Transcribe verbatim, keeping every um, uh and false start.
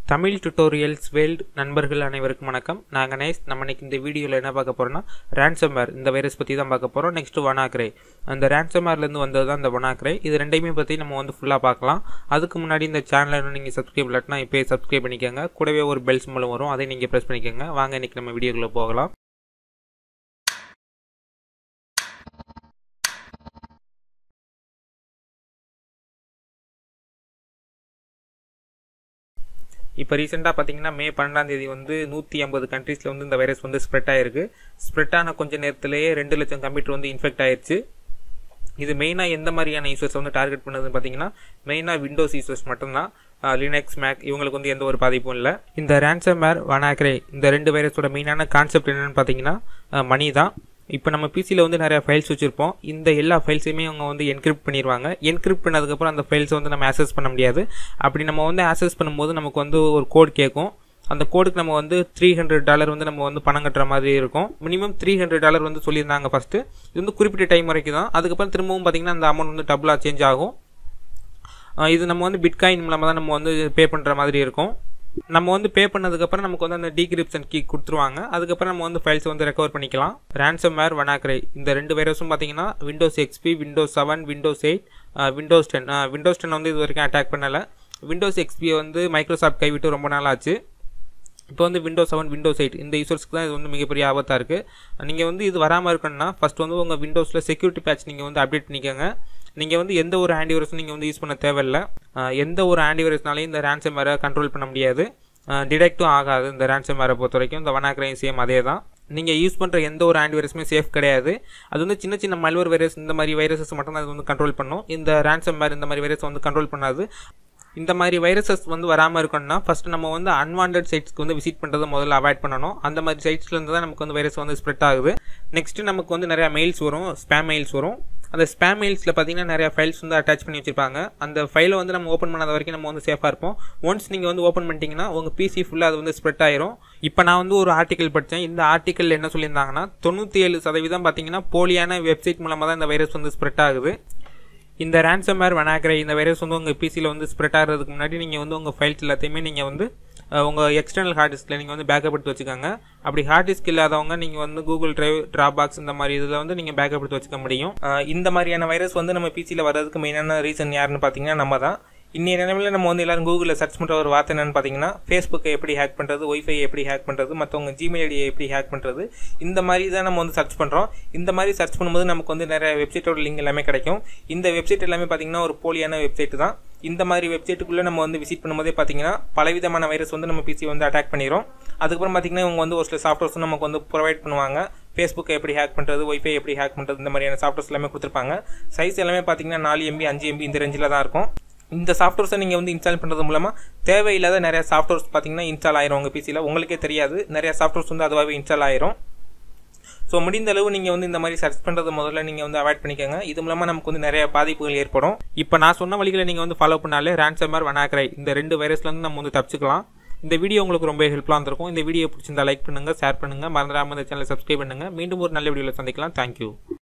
Tamil tutorials world நண்பர்கள் அனைவருக்கும் வணக்கம். நான் கணேஷ். நம்ம இன்னைக்கு இந்த வீடியோவில் என்ன பார்க்க போகிறோம்னா ransomware இந்த வைரஸ் பற்றி தான் பார்க்க போகிறோம். நெக்ஸ்ட் WannaCry, அந்த ransomwareலேருந்து வந்தது தான் இந்த WannaCry. இது ரெண்டையுமே பற்றி நம்ம வந்து ஃபுல்லாக பார்க்கலாம். அதுக்கு முன்னாடி இந்த சேனலை நீங்கள் சப்ஸ்கிரைப் இல்லாட்டினா இப்போ சப்ஸ்கிரைப் பண்ணிக்கோங்க. கூடவே ஒரு பெல் சிம்பலும் வரும், அதை நீங்கள் ப்ரெஸ் பண்ணிக்கோங்க. வாங்க இன்றைக்கி நம்ம வீடியோக்குள்ளே போகலாம். இப்போ ரீசெண்டாக பார்த்தீங்கன்னா மே பன்னெண்டாம் தேதி வந்து நூற்றி ஐம்பது கண்ட்ரீஸில் வந்து இந்த வைரஸ் வந்து ஸ்ப்ரெட் ஆகிருக்கு. ஸ்ப்ரெட் ஆன கொஞ்சம் நேரத்திலேயே ரெண்டு லட்சம் கம்ப்யூட்டர் வந்து இன்ஃபெக்ட் ஆயிடுச்சு. இது மெயினாக எந்த மாதிரியான யூசர்ஸ் வந்து டார்கெட் பண்ணதுன்னு பார்த்தீங்கன்னா மெயினாக விண்டோஸ் யூசர்ஸ் மட்டும்தான். லினக்ஸ், மேக் இவங்களுக்கு வந்து எந்த ஒரு பாதிப்பும் இல்லை. இந்த ransomware, WannaCry இந்த ரெண்டு வைரஸோட மெயினான கான்செப்ட் என்னென்னு பார்த்தீங்கன்னா மணி தான். இப்போ நம்ம பிசியில் வந்து நிறையா ஃபைல்ஸ் வச்சுருப்போம். இந்த எல்லா ஃபைல்ஸையுமே அவங்க வந்து என்கிரிப்ட் பண்ணிடுவாங்க. என்கிரிப்ட் பண்ணதுக்கப்புறம் அந்த ஃபைல்ஸை வந்து நம்ம ஆக்சஸ் பண்ண முடியாது. அப்படி நம்ம வந்து ஆக்சஸ் பண்ணும்போது நமக்கு வந்து ஒரு கோட் கேட்கும். அந்த கோடுக்கு நம்ம வந்து த்ரீ ஹண்ட்ரட் டாலர் வந்து நம்ம வந்து பணம் கட்டுற மாதிரி இருக்கும். மினிமம் த்ரீ ஹண்ட்ரட் டாலர் வந்து சொல்லியிருந்தாங்க ஃபஸ்ட்டு. இது வந்து குறிப்பிட்ட டைம் வரைக்கும் தான். அதுக்கப்புறம் திரும்பவும் பார்த்தீங்கன்னா அந்த அமௌண்ட் வந்து டபுளாக சேஞ்ச் ஆகும். இது நம்ம வந்து பிட்காயின் மூலமாக தான் நம்ம வந்து பே பண்ணுற மாதிரி இருக்கும். நம்ம வந்து பே பண்ணதுக்கப்புறம் நமக்கு வந்து அந்த டீக்ரிப்ஷன் கீ கொடுத்துருவாங்க. அதுக்கப்புறம் நம்ம வந்து ஃபைல்ஸ் வந்து ரெக்கவர் பண்ணிக்கலாம். ransomware, WannaCry இந்த ரெண்டு வைரஸும் பார்த்தீங்கன்னா Windows XP, Windows seven, Windows eight, Windows ten Windows ten வந்து இது வரைக்கும் அட்டாக் பண்ணலை. விண்டோஸ் எக்ஸ்பியை வந்து மைக்ரோசாஃப்ட் கைவிட்டு ரொம்ப நாள் ஆச்சு. இப்போ வந்து விண்டோஸ் செவன், விண்டோஸ் எயிட் இந்த யூசர்ஸ்க்கு தான் இது வந்து மிகப்பெரிய ஆபத்தாக இருக்குது. நீங்கள் வந்து இது வராமல் இருக்கணும்னா ஃபஸ்ட் வந்து உங்கள் விண்டோஸில் செக்யூரிட்டி பேட்ச் நீங்கள் வந்து அப்டேட் பண்ணிக்கோங்க. நீங்கள் வந்து எந்த ஒரு ஆன்டிவைரஸும் நீங்கள் வந்து யூஸ் பண்ண தேவையில்லை. எந்த ஒரு ஆன்டிவைரஸ்னாலையும் இந்த ransomware கண்ட்ரோல் பண்ண முடியாது, டிடெக்டும் ஆகாது. இந்த ransomware பொறுத்த வரைக்கும் இந்த WannaCry சேம் அதே தான். நீங்கள் யூஸ் பண்ணுற எந்த ஒரு ஆன்டிவைரஸுமே சேஃப் கிடையாது. அது வந்து சின்ன சின்ன மல்வேர் வைரஸ் இந்த மாதிரி வைரஸஸ் மட்டும் தான் அது வந்து கண்ட்ரோல் பண்ணும். இந்த ransomware இந்த மாதிரி வைரஸ் வந்து கண்ட்ரோல் பண்ணாது. இந்த மாதிரி வைரஸஸ் வந்து வராமல் இருக்கணும்னா ஃபஸ்ட்டு நம்ம வந்து அன்வான்ட் சைட்ஸ்க்கு வந்து விசிட் பண்ணுறதை முதல்ல அவாய்ட் பண்ணணும். அந்த மாதிரி சைட்ஸ்லேருந்து தான் நமக்கு வந்து வைரஸ் வந்து ஸ்ப்ரெட் ஆகுது. நெக்ஸ்ட்டு நமக்கு வந்து நிறையா மெயில்ஸ் வரும், ஸ்பேம் மெயில்ஸ் வரும். அந்த ஸ்பேம் மெயில்ஸில் பார்த்தீங்கன்னா நிறையா ஃபைல்ஸ் வந்து அட்டாச் பண்ணி வச்சிருப்பாங்க. அந்த ஃபைலை வந்து நம்ம ஓப்பன் பண்ணாத வரைக்கும் நம்ம வந்து சேஃபாக இருப்போம். ஒன்ஸ் நீங்கள் வந்து ஓப்பன் பண்ணிட்டீங்கன்னா உங்கள் பிசி ஃபுல்லாக அது வந்து ஸ்ப்ரெட் ஆயிரும். இப்போ நான் வந்து ஒரு ஆர்டிக்கல் படித்தேன். இந்த ஆர்டிக்கல் என்ன சொல்லியிருந்தாங்கன்னா தொண்ணூற்றி ஏழு சதவீதம் பார்த்தீங்கன்னா போலியான வெப்சைட் மூலமாக தான் இந்த வைரஸ் வந்து ஸ்ப்ரெட் ஆகுது. இந்த ransomware, WannaCry இந்த வைரஸ் வந்து உங்கள் பிசியில் வந்து ஸ்ப்ரெட் ஆகிறதுக்கு முன்னாடி நீங்கள் வந்து உங்கள் ஃபைல்ஸ் எல்லாத்தையுமே நீங்கள் வந்து உங்கள் எக்ஸ்டர்னல் ஹார்ட் டிஸ்கில் நீங்கள் வந்து பேக்கப் எடுத்து வச்சுக்கோங்க. அப்படி ஹார்ட் டிஸ்க் இல்லாதவங்க நீங்கள் வந்து கூகுள் டிரைவ், ட்ராபாக்ஸ் இந்த மாதிரி இதில் வந்து நீங்கள் பேக்கப் எடுத்து வச்சுக்க முடியும். இந்த மாதிரியான வைரஸ் வந்து நம்ம பிசியில் வர்றதுக்கு மெயினான ரீசன் யாருன்னு பார்த்தீங்கன்னா நம்ம தான். இன்னைய நிலைமையில் நம்ம வந்து எல்லாரும் கூகுளில் சர்ச் பண்ணுற ஒரு வார்த்தை என்னன்னு பார்த்தீங்கன்னா ஃபேஸ்புக்கை எப்படி ஹேக் பண்ணுறது, ஒய்ஃபை எப்படி ஹேக் பண்ணுறது, மற்றவங்க ஜிமெயில் ஐடியை எப்படி ஹேக் பண்ணுறது, இந்த மாதிரி தான் நம்ம வந்து சர்ச் பண்ணுறோம். இந்த மாதிரி சர்ச் பண்ணும்போது நமக்கு வந்து நிறைய வெப்சைட்டோட லிங்க் எல்லாமே கிடைக்கும். இந்த வெப்சைட் எல்லாமே பார்த்தீங்கன்னா ஒரு போலியான வெப்சைட் தான். இந்த மாதிரி வெப்சைட்டுக்குள்ளே நம்ம வந்து விசிட் பண்ணும்போதே பார்த்தீங்கன்னா பலவிதமான வைரஸ் வந்து நம்ம பிசி வந்து அட்டாக் பண்ணிடும். அதுக்கப்புறம் பார்த்தீங்கன்னா இவங்க வந்து ஒரு சில சாஃப்ட்வேர்ஸ் நமக்கு வந்து ப்ரொவைட் பண்ணுவாங்க. ஃபேஸ்புக்கை எப்படி ஹேக் பண்ணுறது, ஒய்ஃபை எப்படி ஹேக் பண்ணுறது, இந்த மாதிரியான சாஃப்ட்வேர்ஸ் எல்லாமே கொடுத்துருப்பாங்க. சைஸ் எல்லாமே பார்த்தீங்கன்னா நாலு எம்பி, அஞ்சு எம்பி இந்த ரேஞ்சில் தான் இருக்கும். இந்த சாஃப்ட்வேர்ஸை நீங்கள் வந்து இன்ஸ்டால் பண்ணுறது மூலமாக தேவையில்லாத நிறைய சாஃப்ட்வேர்ஸ் பார்த்தீங்கன்னா இன்ஸ்டால் ஆயிரும். உங்கள் பிசியில் உங்களுக்கே தெரியாது, நிறைய சாஃப்ட்வேர்ஸ் வந்து அதுவாகவே இன்ஸ்டால் ஆயிரும். ஸோ முடிந்த அளவு நீங்கள் வந்து இந்த மாதிரி சர்ச் பண்ணுறது முதல்ல நீங்கள் வந்து அவாய்ட் பண்ணிக்கோங்க. இது மூலமாக நமக்கு வந்து நிறைய பாதிப்புகள் ஏற்படும். இப்போ நான் சொன்ன வழிகளை நீங்கள் வந்து ஃபாலோ பண்ணாலே ransomware, WannaCry இந்த ரெண்டு வைரஸ்லேருந்து நம்ம வந்து தப்பிச்சுக்கலாம். இந்த வீடியோ உங்களுக்கு ரொம்ப ஹெல்ப்ஃபுல்லாக இருந்திருக்கும். இந்த வீடியோ பிடிச்சிருந்தா லைக் பண்ணுங்கள், ஷேர் பண்ணுங்கள், மறந்துடாமல் இந்த சேனலை சப்ஸ்கிரைப் பண்ணுங்கள். மீண்டும் ஒரு நல்ல வீடியோவில் சந்திக்கலாம். தேங்க்யூ.